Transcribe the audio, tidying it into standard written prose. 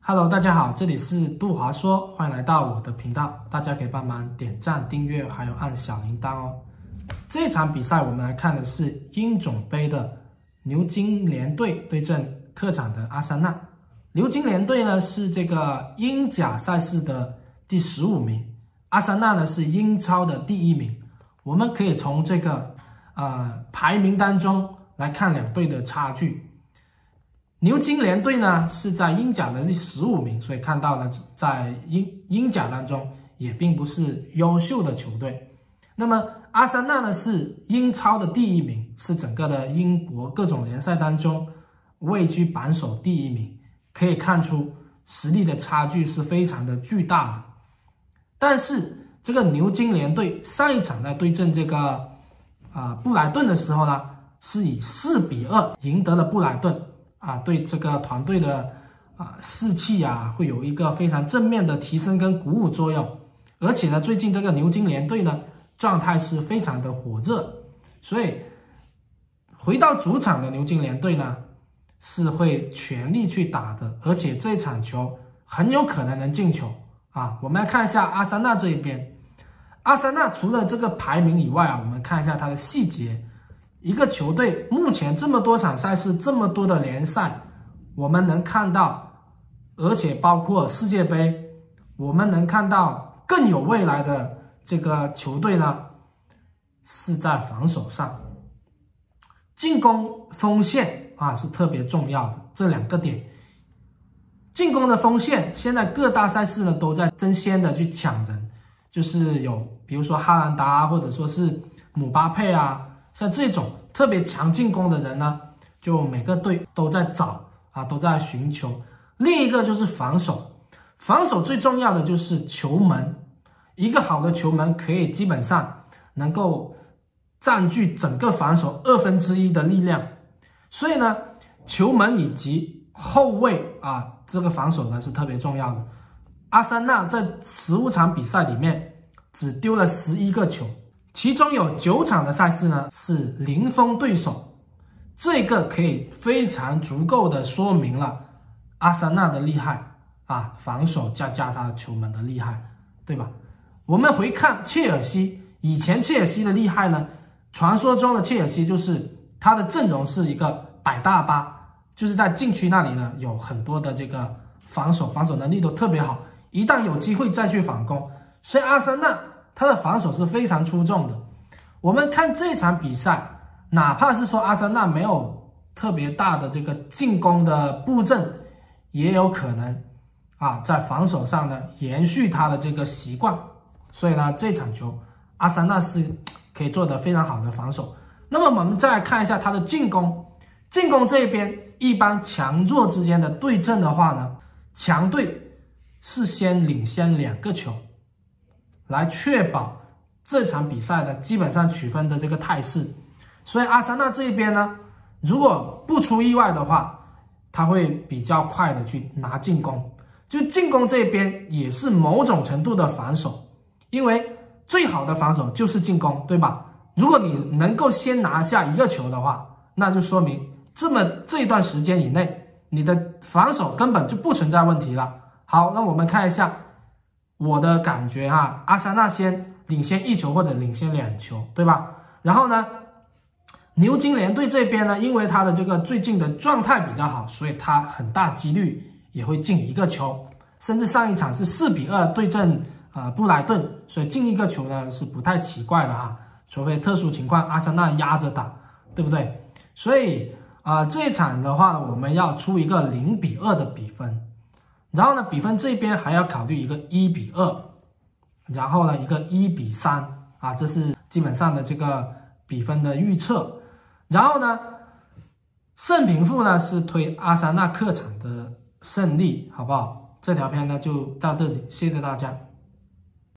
Hello， 大家好，这里是杜华说，欢迎来到我的频道。大家可以帮忙点赞、订阅，还有按小铃铛哦。这场比赛我们来看的是英总杯的牛津联队对阵客场的阿森纳。牛津联队呢是这个英甲赛事的第15名，阿森纳呢是英超的第1名。我们可以从这个排名当中来看两队的差距。牛津联队呢是在英甲的第15名，所以看到了在英甲当中也并不是优秀的球队。那么阿森纳呢是英超的第1名，是整个的英国各种联赛当中位居榜首第1名，可以看出实力的差距是非常的巨大的。但是这个牛津联队上一场在对阵这个布莱顿的时候呢，是以4-2赢得了布莱顿。对这个团队的士气会有一个非常正面的提升跟鼓舞作用。而且呢，最近这个牛津联队呢状态是非常的火热，所以回到主场的牛津联队呢是会全力去打的，而且这场球很有可能能进球我们来看一下阿森纳这一边，阿森纳除了这个排名以外我们看一下它的细节。一个球队目前这么多场赛事，这么多的联赛，我们能看到，而且包括世界杯，我们能看到更有未来的这个球队呢，是在防守上，进攻锋线是特别重要的这2个点。进攻的锋线，现在各大赛事呢都在争先的去抢人，就是有比如说哈兰达或者说是姆巴佩像这种特别强进攻的人呢，就每个队都在找都在寻求。另一个就是防守，防守最重要的就是球门，一个好的球门可以基本上能够占据整个防守1/2的力量，所以呢，球门以及后卫这个防守呢是特别重要的。阿森纳在15场比赛里面只丢了11个球。其中有9场的赛事呢是零封对手，这个可以非常足够的说明了阿森纳的厉害防守加他的球门的厉害，对吧？我们回看切尔西，以前切尔西的厉害呢，传说中的切尔西就是他的阵容是一个摆大巴，就是在禁区那里呢有很多的这个防守能力都特别好，一旦有机会再去反攻，所以阿森纳他的防守是非常出众的。我们看这场比赛，哪怕是说阿森纳没有特别大的这个进攻的布阵，也有可能在防守上呢延续他的这个习惯。所以呢，这场球阿森纳是可以做得非常好的防守。那么我们再来看一下他的进攻，进攻这边一般强弱之间的对阵的话呢，强队是先领先2个球，来确保这场比赛的基本上取分的这个态势。所以阿森纳这一边呢，如果不出意外的话，他会比较快的去拿进攻。就进攻这边也是某种程度的防守，因为最好的防守就是进攻，对吧？如果你能够先拿下1个球的话，那就说明这一段时间以内，你的防守根本就不存在问题了。好，那我们看一下我的感觉阿森纳先领先1球或者领先2球，对吧？然后呢，牛津联队这边呢，因为他的这个最近的状态比较好，所以他很大几率也会进1个球，甚至上一场是4-2对阵布莱顿，所以进1个球呢是不太奇怪的除非特殊情况阿森纳压着打，对不对？所以这一场的话呢，我们要出一个0-2的比分。然后呢，比分这边还要考虑一个1-2，然后呢一个1-3这是基本上的这个比分的预测。然后呢，胜平负呢是推阿森纳客场的胜利，好不好？这条片呢就到这里，谢谢大家。